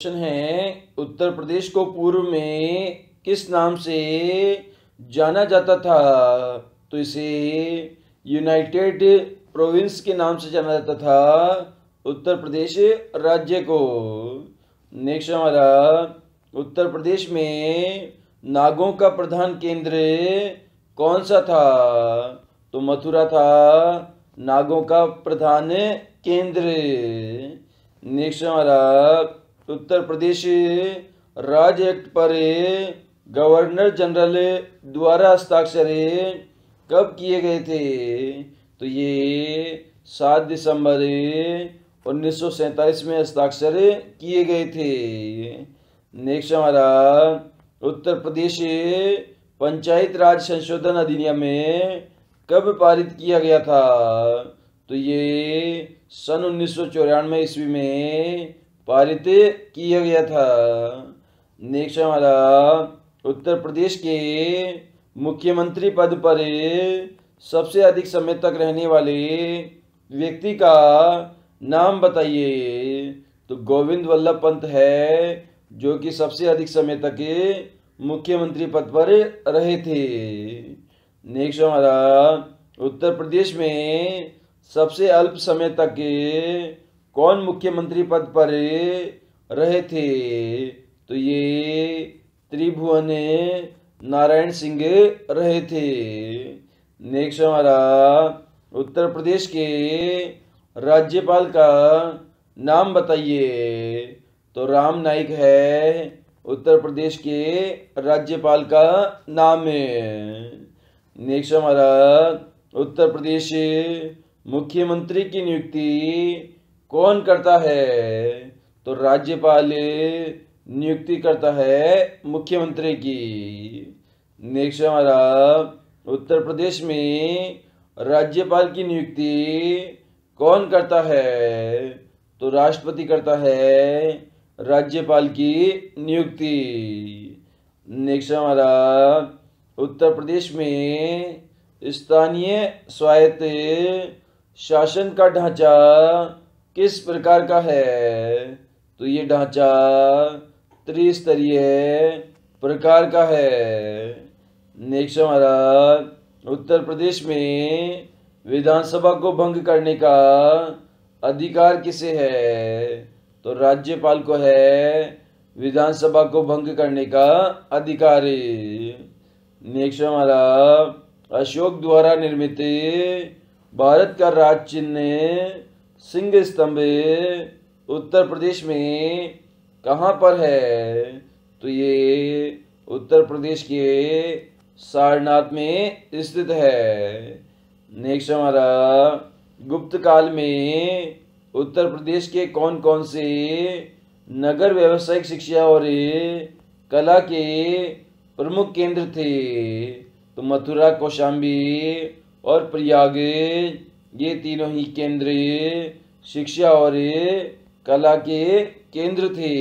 Question है, उत्तर प्रदेश को पूर्व में किस नाम से जाना जाता था? तो इसे यूनाइटेड प्रोविंस के नाम से जाना जाता था, उत्तर प्रदेश राज्य को। नेक्स्ट हमारा, उत्तर प्रदेश में नागों का प्रधान केंद्र कौन सा था? तो मथुरा था नागों का प्रधान केंद्र। नेक्स्ट हमारा, उत्तर प्रदेश राज्य एक्ट पर गवर्नर जनरल द्वारा हस्ताक्षर कब किए गए थे? तो ये 7 दिसंबर 1947 में हस्ताक्षर किए गए थे। नेक्स्ट हमारा, उत्तर प्रदेश पंचायत राज संशोधन अधिनियम में कब पारित किया गया था? तो ये सन 1994 ईस्वी में पारित किया गया था। नेक्स्ट हमारा, उत्तर प्रदेश के मुख्यमंत्री पद पर सबसे अधिक समय तक रहने वाले व्यक्ति का नाम बताइए। तो गोविंद वल्लभ पंत है, जो कि सबसे अधिक समय तक मुख्यमंत्री पद पर रहे थे। नेक्स्ट हमारा, उत्तर प्रदेश में सबसे अल्प समय तक कौन मुख्यमंत्री पद पर रहे थे? तो ये त्रिभुवन नारायण सिंह रहे थे। नेक्स्ट हमारा, उत्तर प्रदेश के राज्यपाल का नाम बताइए। तो राम नाईक है उत्तर प्रदेश के राज्यपाल का नाम है। नेक्स्ट हमारा, उत्तर प्रदेश मुख्यमंत्री की नियुक्ति कौन करता है? तो राज्यपाल नियुक्ति करता है मुख्यमंत्री की। नेक्स्ट हमारा, उत्तर प्रदेश में राज्यपाल की नियुक्ति कौन करता है? तो राष्ट्रपति करता है राज्यपाल की नियुक्ति। नेक्स्ट हमारा, उत्तर प्रदेश में स्थानीय स्वायत्त शासन का ढांचा किस प्रकार का है? तो ये ढांचा त्रिस्तरीय प्रकार का है। नेक्स्ट हमारा, उत्तर प्रदेश में विधानसभा को भंग करने का अधिकार किसे है? तो राज्यपाल को है विधानसभा को भंग करने का अधिकार। नेक्स्ट हमारा, अशोक द्वारा निर्मित भारत का राज चिन्ह सिंह स्तंभ उत्तर प्रदेश में कहाँ पर है? तो ये उत्तर प्रदेश के सारनाथ में स्थित है। नेक्स्ट हमारा, गुप्त काल में उत्तर प्रदेश के कौन कौन से नगर व्यावसायिक शिक्षा और कला के प्रमुख केंद्र थे? तो मथुरा, कौशाम्बी और प्रयाग, ये तीनों ही केंद्र शिक्षा और कला के केंद्र थे।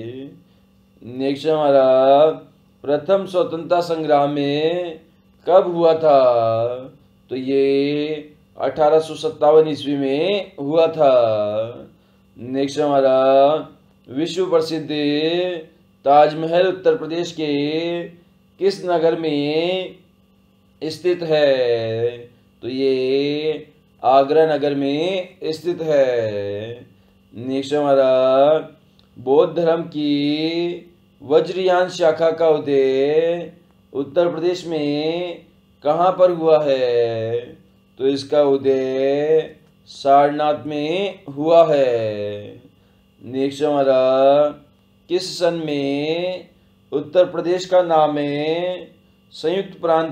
नेक्स्ट हमारा, प्रथम स्वतंत्रता संग्राम में कब हुआ था? तो ये 1857 ईस्वी में हुआ था। नेक्स्ट हमारा, विश्व प्रसिद्ध ताजमहल उत्तर प्रदेश के किस नगर में स्थित है? तो ये आगरा नगर में स्थित है। नेक्स्ट हमारा, बौद्ध धर्म की वज्रयान शाखा का उदय उत्तर प्रदेश में कहाँ पर हुआ है? तो इसका उदय सारनाथ में हुआ है। नेक्स्ट हमारा, किस सन में उत्तर प्रदेश का नाम संयुक्त प्रांत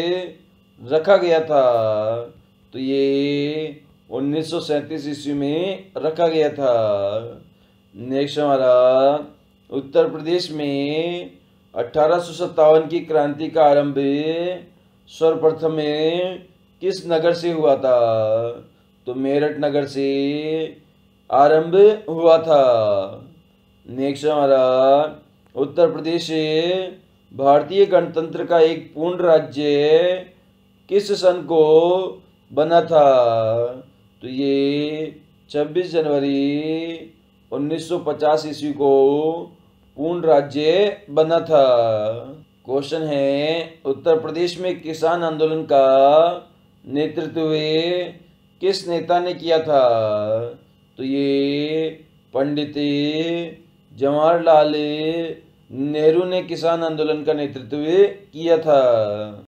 रखा गया था? तो ये 1937 ईस्वी में रखा गया था। नेक्स्ट हमारा, उत्तर प्रदेश में 1857 की क्रांति का आरंभ सर्वप्रथम किस नगर से हुआ था? तो मेरठ नगर से आरंभ हुआ था। नेक्स्ट हमारा, उत्तर प्रदेश भारतीय गणतंत्र का एक पूर्ण राज्य किस सन को बना था? तो ये 26 जनवरी 1950 ईस्वी को पूर्ण राज्य बना था। क्वेश्चन है, उत्तर प्रदेश में किसान आंदोलन का नेतृत्व किस नेता ने किया था? तो ये पंडित जवाहरलाल नेहरू ने किसान आंदोलन का नेतृत्व किया था।